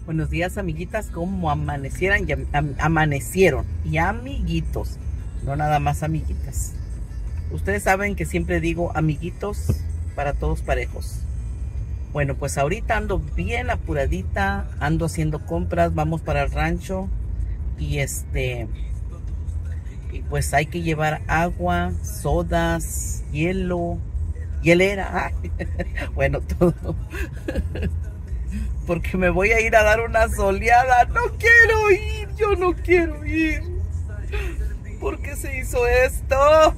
Buenos días, amiguitas, ¿cómo amanecieran? Amanecieron. Y amiguitos, no nada más amiguitas. Ustedes saben que siempre digo amiguitos para todos parejos. Bueno, pues ahorita ando bien apuradita, ando haciendo compras, vamos para el rancho y y pues hay que llevar agua, sodas, hielo, hielera, bueno, todo. Porque me voy a ir a dar una soleada. No quiero ir, yo no quiero ir. ¿Por qué se hizo esto?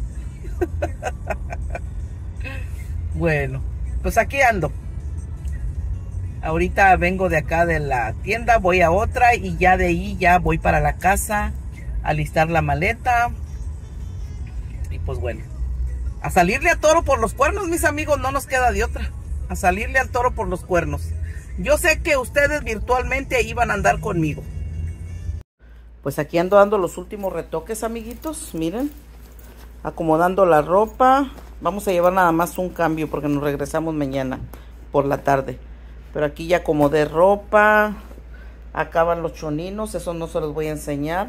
Bueno, pues aquí ando. Ahorita vengo de acá de la tienda, voy a otra y ya de ahí ya voy para la casa a alistar la maleta. Y pues bueno, a salirle al toro por los cuernos, mis amigos, no nos queda de otra. A salirle al toro por los cuernos. Yo sé que ustedes virtualmente iban a andar conmigo. Pues aquí ando dando los últimos retoques, amiguitos. Miren, acomodando la ropa. Vamos a llevar nada más un cambio porque nos regresamos mañana por la tarde. Pero aquí ya acomodé ropa. Acá van los choninos, eso no se los voy a enseñar.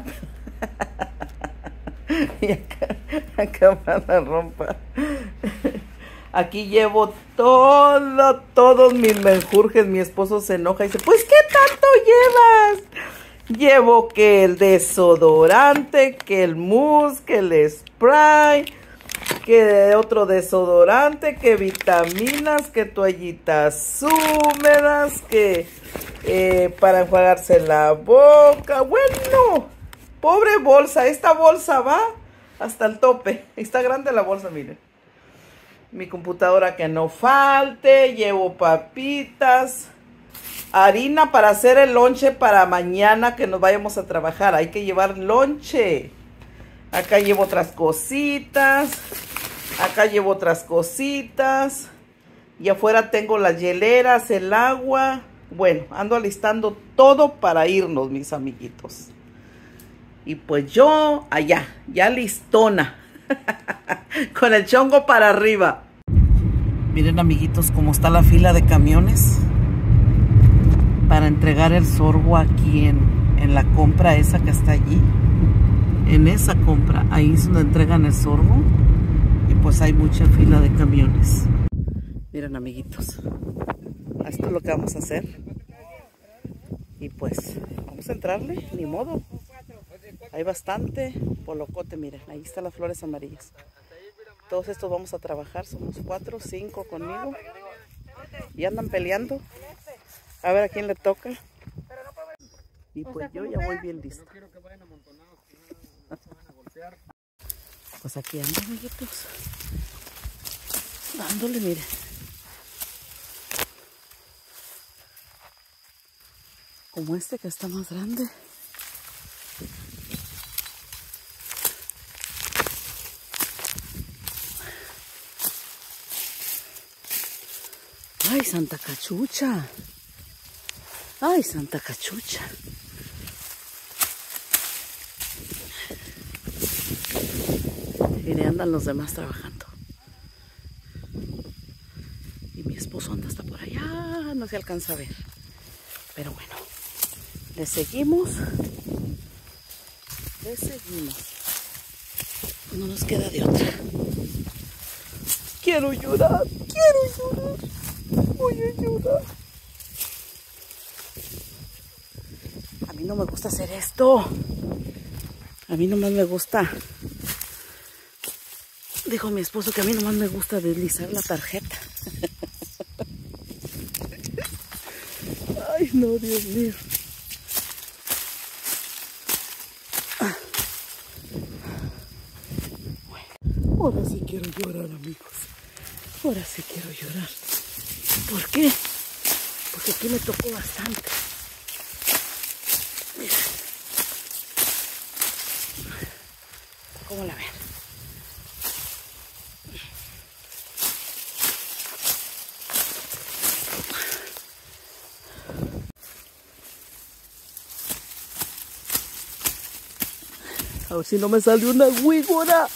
Y acá va la ropa. Aquí llevo todos mis menjurjes. Mi esposo se enoja y dice, pues ¿qué tanto llevas? Llevo que el desodorante, que el mousse, que el spray, que otro desodorante, que vitaminas, que toallitas húmedas, que para enjuagarse la boca. Bueno, pobre bolsa, esta bolsa va hasta el tope. Está grande la bolsa, miren. Mi computadora que no falte, llevo papitas, harina para hacer el lonche para mañana que nos vayamos a trabajar. Hay que llevar lonche. Acá llevo otras cositas. Acá llevo otras cositas. Y afuera tengo las hieleras, el agua. Bueno, ando alistando todo para irnos, mis amiguitos. Y pues yo allá, ya listona. Con el chongo para arriba. Miren, amiguitos, cómo está la fila de camiones para entregar el sorgo aquí en la compra esa que está allí. En esa compra, ahí es donde entregan el sorgo. Y pues hay mucha fila de camiones. Miren, amiguitos, esto es lo que vamos a hacer. Y pues vamos a entrarle, ni modo. Hay bastante polocote, miren, ahí están las flores amarillas. Todos estos vamos a trabajar, somos 4, 5 conmigo. Y andan peleando. A ver a quién le toca. Y pues yo ya voy bien lista. Pues aquí ando, amiguitos. Dándole, miren. Como este que está más grande. ¡Ay, Santa Cachucha! ¡Ay, Santa Cachucha! Y andan los demás trabajando. Y mi esposo anda hasta por allá. No se alcanza a ver. Pero bueno, le seguimos. Le seguimos. No nos queda de otra. Quiero llorar. Quiero llorar. Voy a llorar. A mí no me gusta hacer esto. A mí nomás me gusta. Dijo mi esposo que a mí nomás me gusta deslizar la tarjeta. Ay, no, Dios mío. Bueno, ahora sí quiero llorar, amigos. Ahora sí quiero llorar. ¿Por qué? Porque aquí me tocó bastante. Mira. ¿Cómo la ven? A ver si no me sale una güígora.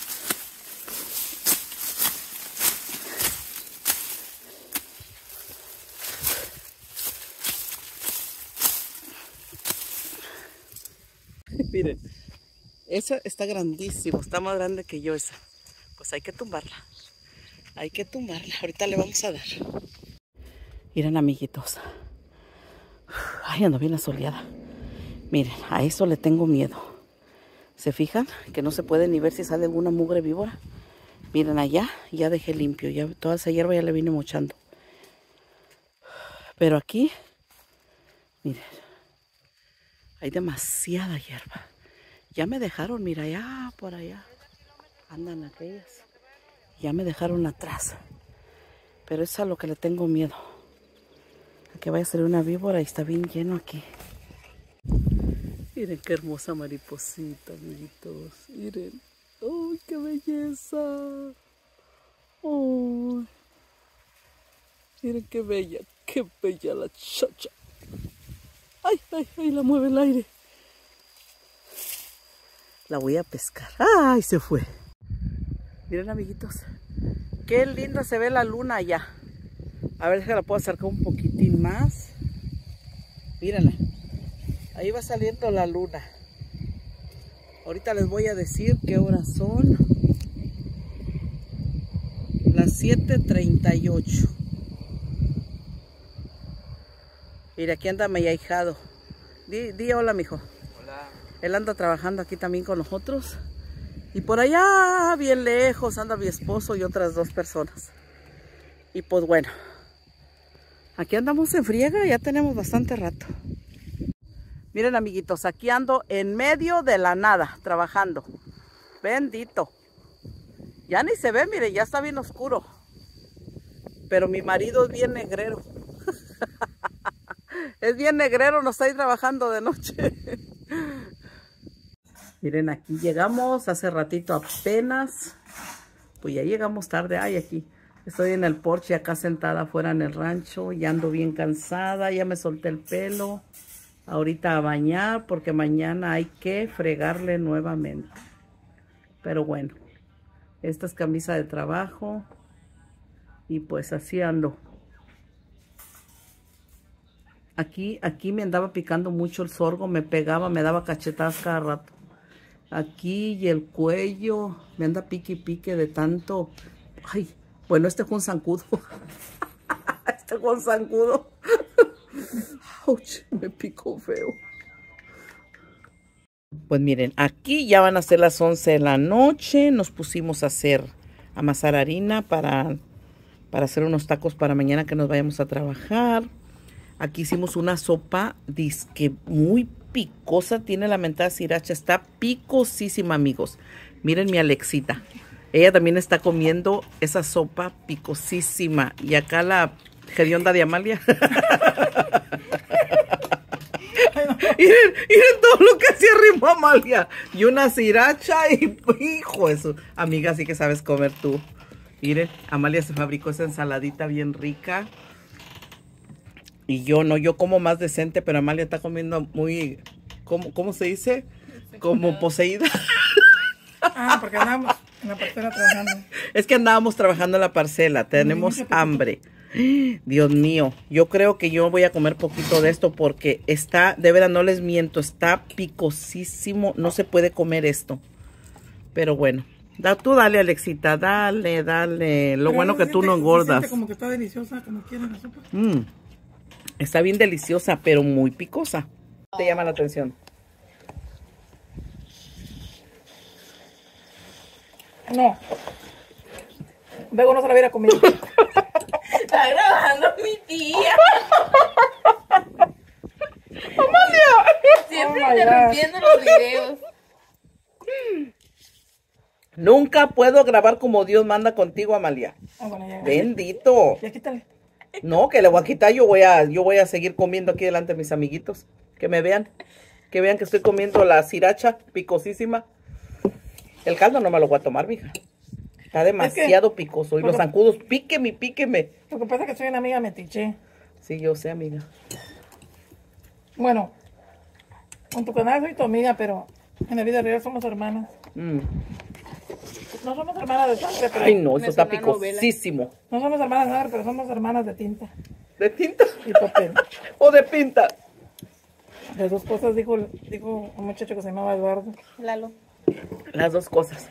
Miren, esa está grandísimo, está más grande que yo esa. Pues hay que tumbarla. Hay que tumbarla. Ahorita le vamos a dar. Miren, amiguitos. Ay, ando bien asoleada. Miren, a eso le tengo miedo. ¿Se fijan? Que no se puede ni ver si sale alguna mugre víbora. Miren allá, ya dejé limpio. Ya toda esa hierba ya le vine mochando. Pero aquí, miren, hay demasiada hierba. Ya me dejaron, mira, allá, por allá. Andan aquellas. Ya me dejaron atrás. Pero es a lo que le tengo miedo. A que vaya a ser una víbora y está bien lleno aquí. Miren qué hermosa mariposita, amiguitos. Miren. ¡Ay, qué belleza! ¡Ay! Miren qué bella la chacha. ¡Ay, ay, ay! La mueve el aire. La voy a pescar. ¡Ay, se fue! Miren, amiguitos. Qué linda se ve la luna allá. A ver si la puedo acercar un poquitín más. Mírenla. Ahí va saliendo la luna. Ahorita les voy a decir qué horas son. Las 7:38. Mira, aquí anda mi ahijado. Di hola, mijo. Hola. Él anda trabajando aquí también con nosotros. Y por allá, bien lejos, anda mi esposo y otras 2 personas. Y pues bueno, aquí andamos en friega, ya tenemos bastante rato. Miren, amiguitos, aquí ando en medio de la nada, trabajando. Bendito. Ya ni se ve, mire, ya está bien oscuro. Pero mi marido es bien negrero. Es bien negrero, no está ahí trabajando de noche. Miren, aquí llegamos hace ratito apenas. Pues ya llegamos tarde. Ay, aquí estoy en el porche, acá sentada afuera en el rancho. Ya ando bien cansada, ya me solté el pelo. Ahorita a bañar porque mañana hay que fregarle nuevamente. Pero bueno, esta es camisa de trabajo. Y pues así ando. Aquí me andaba picando mucho el sorgo, me pegaba, me daba cachetadas cada rato. Aquí y el cuello, me anda pique y pique de tanto. Ay, bueno, este fue un zancudo. Este fue un zancudo. Ouch, me picó feo. Pues miren, aquí ya van a ser las 11 de la noche. Nos pusimos a amasar harina para hacer unos tacos para mañana que nos vayamos a trabajar. Aquí hicimos una sopa disque muy picosa, tiene la mentada sriracha, está picosísima, amigos. Miren mi Alexita, ella también está comiendo esa sopa picosísima. Y acá la hedionda de Amalia. Miren todo lo que se arrimó Amalia. Y una sriracha y hijo eso. Amiga, sí que sabes comer tú. Miren, Amalia se fabricó esa ensaladita bien rica. Y yo no, yo como más decente, pero Amalia está comiendo muy, ¿cómo se dice? Como poseída. Ah, porque andábamos en la parcela trabajando. Es que andábamos trabajando en la parcela, tenemos hambre. Dios mío, yo creo que yo voy a comer poquito de esto porque está, de verdad no les miento, está picosísimo, no se puede comer esto. Pero bueno, tú dale, Alexita, dale. Lo pero bueno que tú no engordas. Como que está deliciosa, como quieren la sopa. Está bien deliciosa, pero muy picosa. ¿Te llama la atención? No. Luego no se la hubiera comido. Está grabando mi tía. ¡Amalia! Siempre interrumpiendo los videos. Nunca puedo grabar como Dios manda contigo, Amalia. Bueno, ya. Bendito. Ya quítale. No, que le voy a quitar, yo voy a seguir comiendo aquí delante de mis amiguitos. Que me vean. Que vean que estoy comiendo la sriracha picosísima. El caldo no me lo voy a tomar, mija. Está demasiado picoso. Y los zancudos, píqueme. Lo que pasa es que soy una amiga metiche. Sí, yo sé, amiga. Bueno, con tu canal soy tu amiga, pero en la vida real somos hermanas. No somos hermanas de sangre, pero... Ay, no, eso está picosísimo. No somos hermanas de sangre, pero somos hermanas de tinta. ¿De tinta? Y papel. ¿O de pinta? Las dos cosas dijo un muchacho que se llamaba Eduardo. Lalo. Las dos cosas.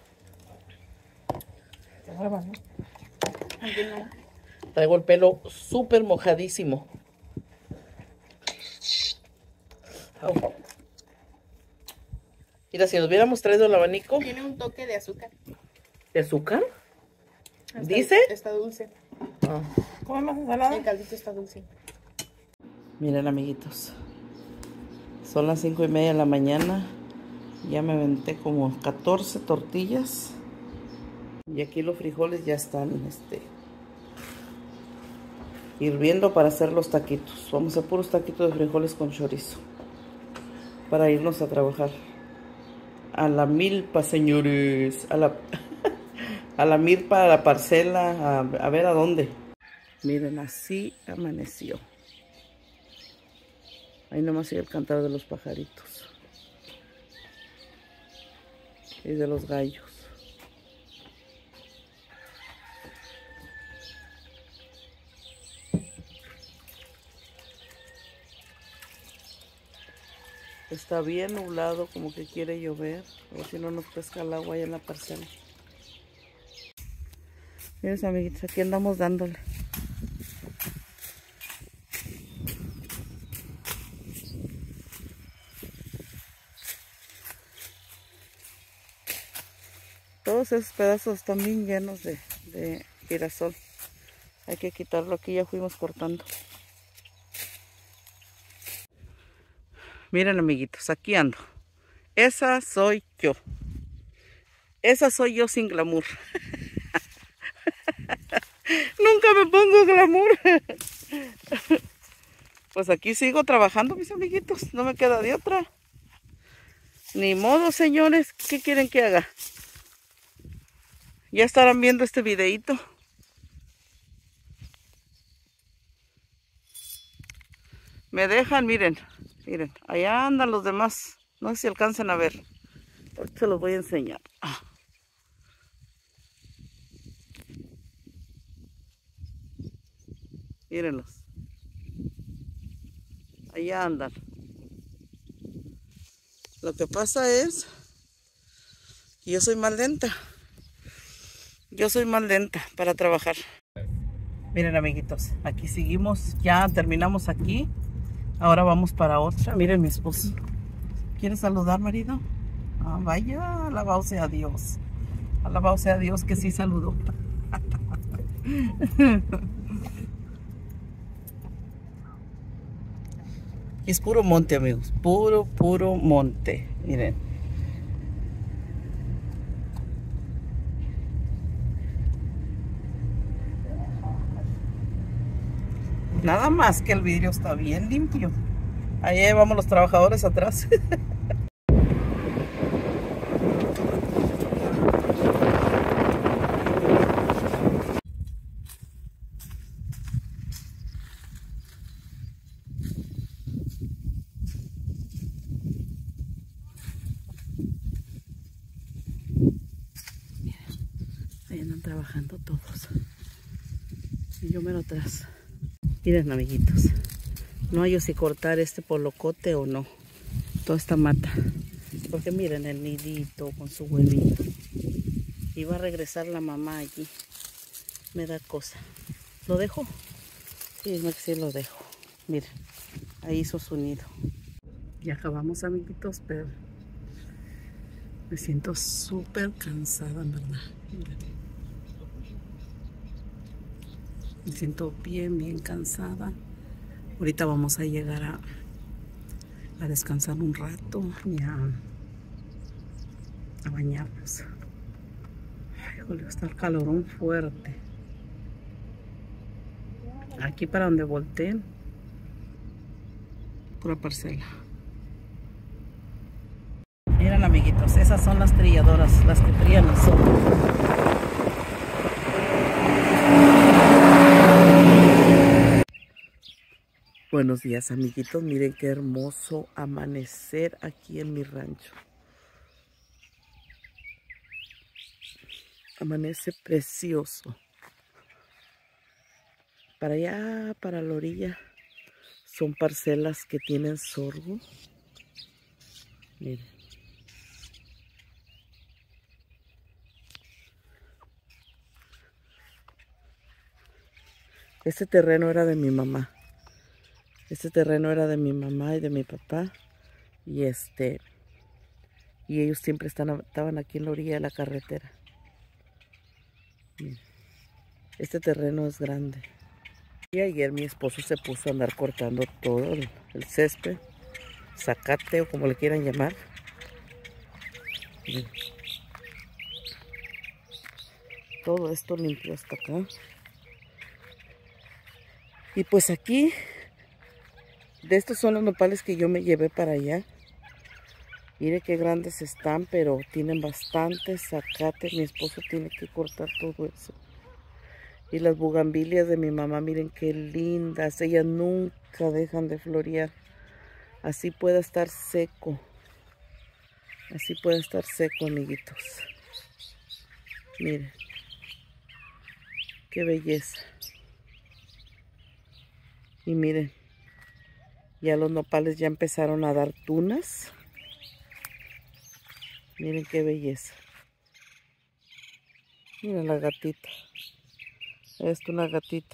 Se mueva, ¿no? Aquí no. Traigo el pelo súper mojadísimo. Au. Mira, si nos hubiéramos traído el abanico Tiene un toque de azúcar. de azúcar, Está- ¿dice? Está dulce. Ah. ¿Come más ensalada? El caldito está dulce. Miren, amiguitos, son las 5:30 de la mañana. Ya me aventé como 14 tortillas. Y aquí los frijoles ya están hirviendo para hacer los taquitos. Vamos a hacer puros taquitos de frijoles con chorizo para irnos a trabajar. A la milpa, señores. A la milpa, a la parcela, a ver a dónde. Miren, así amaneció. Ahí nomás sigue el cantar de los pajaritos. Y de los gallos. Está bien nublado, como que quiere llover. A ver si no nos pesca el agua ahí en la parcela. Miren, amiguitos, aquí andamos dándole. Todos esos pedazos están bien llenos de girasol. Hay que quitarlo, aquí ya fuimos cortando. Miren, amiguitos, aquí ando. Esa soy yo. Esa soy yo sin glamour. Nunca me pongo glamour. Pues aquí sigo trabajando, mis amiguitos. No me queda de otra. Ni modo, señores. ¿Qué quieren que haga? Ya estarán viendo este videíto. Me dejan, miren. Miren, allá andan los demás. No sé si alcancen a ver. Ahorita se los voy a enseñar. Mírenlos. Allá andan. Lo que pasa es que yo soy más lenta. Yo soy más lenta para trabajar. Miren, amiguitos, aquí seguimos. Ya terminamos aquí. Ahora vamos para otra. Miren mi esposo. ¿Quiere saludar, marido? Ah, vaya, alabado sea Dios. Alabado sea Dios que sí saludó. Y es puro monte, amigos. Puro, puro monte. Miren. Nada más que el vidrio está bien limpio. Ahí vamos los trabajadores atrás. Ahí andan trabajando todos. Y yo mero atrás. Miren, amiguitos. No hay si cortar este polocote o no. Toda esta mata. Porque miren el nidito con su huevito. Y va a regresar la mamá allí. Me da cosa. ¿Lo dejo? Sí, no, que sí lo dejo. Miren, ahí hizo su nido. Ya acabamos, amiguitos, pero me siento súper cansada, en verdad. Miren. Me siento bien, bien cansada. Ahorita vamos a llegar a descansar un rato y a bañarnos. Ay, híjole, está el calorón fuerte. Aquí para donde volteen, pura parcela. Miren, amiguitos, esas son las trilladoras, las que trillan el sol. Buenos días, amiguitos. Miren qué hermoso amanecer aquí en mi rancho. Amanece precioso. Para allá, para la orilla, Son parcelas que tienen sorgo. Miren. Este terreno era de mi mamá. Este terreno era de mi mamá y de mi papá. Y ellos siempre estaban aquí en la orilla de la carretera. Este terreno es grande. Y ayer mi esposo se puso a andar cortando todo el césped, zacate o como le quieran llamar. Miren. Todo esto limpio hasta acá. Y pues aquí, de estos son los nopales que yo me llevé para allá. Mire qué grandes están, pero tienen bastantes zacate. Mi esposo tiene que cortar todo eso. Y las bugambilias de mi mamá, miren qué lindas. Ellas nunca dejan de florear. Así puede estar seco. Así puede estar seco, amiguitos. Miren. Qué belleza. Y miren. Ya los nopales ya empezaron a dar tunas. Miren qué belleza. Miren la gatita. Esta es una gatita.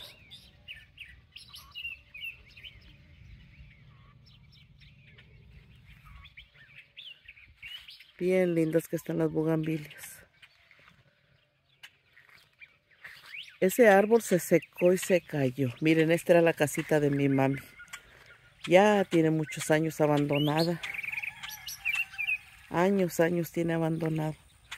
Bien lindas que están las bugambilias. Ese árbol se secó y se cayó. Miren, esta era la casita de mi mami. Ya tiene muchos años abandonada. Años tiene abandonado.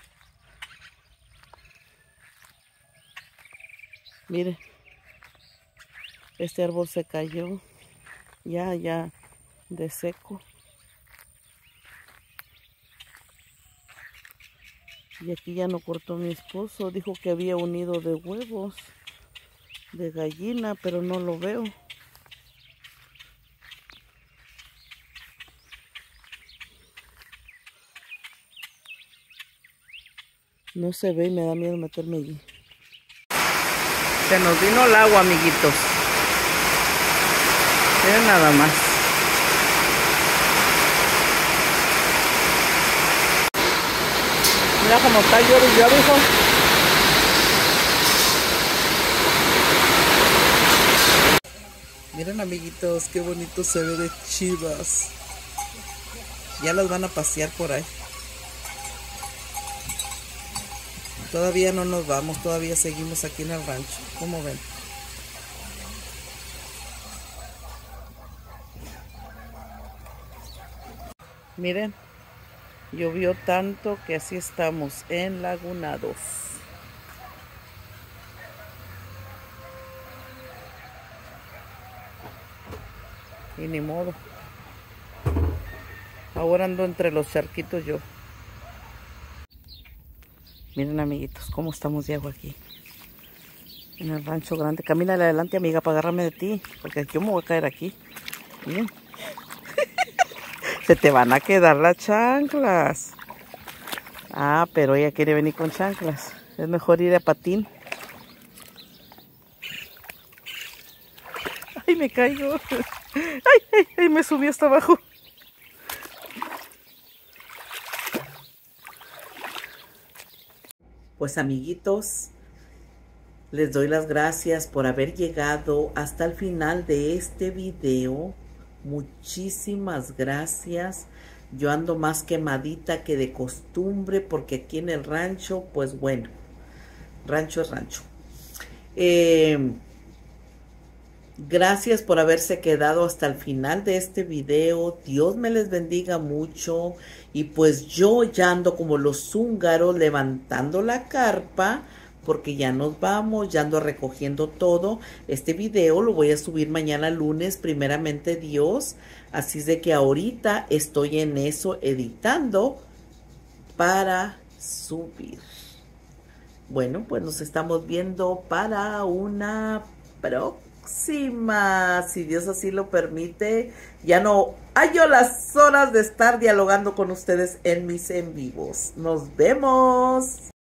Miren, este árbol se cayó, ya de seco. Y aquí ya no cortó mi esposo, dijo que había un nido de huevos, de gallina, pero no lo veo. No se ve y me da miedo meterme allí. Se nos vino el agua, amiguitos. Miren nada más. Mira cómo está el lloro, hijo. Miren, amiguitos, qué bonito se ve de chivas. Ya las van a pasear por ahí. Todavía no nos vamos, todavía seguimos aquí en el rancho. ¿Cómo ven? Miren, llovió tanto que así estamos enlagunados. Y ni modo. Ahora ando entre los charquitos yo. Miren, amiguitos, cómo estamos de agua aquí. En el rancho grande. Camínale adelante, amiga, para agarrarme de ti. Porque yo me voy a caer aquí. Miren. Se te van a quedar las chanclas. Ah, pero ella quiere venir con chanclas. Es mejor ir a patín. Ay, me caigo. Ay, me subí hasta abajo. Pues, amiguitos, les doy las gracias por haber llegado hasta el final de este video. Muchísimas gracias. Yo ando más quemadita que de costumbre porque aquí en el rancho, pues bueno, rancho es rancho. Gracias por haberse quedado hasta el final de este video. Dios me les bendiga mucho. Y pues yo ya ando como los húngaros levantando la carpa porque ya nos vamos, ya ando recogiendo todo. Este video lo voy a subir mañana lunes, primeramente Dios. Así es de que ahorita estoy en eso editando para subir. Bueno, pues nos estamos viendo para una próxima, si Dios así lo permite. Ya no hallo las horas de estar dialogando con ustedes en mis en vivos. Nos vemos.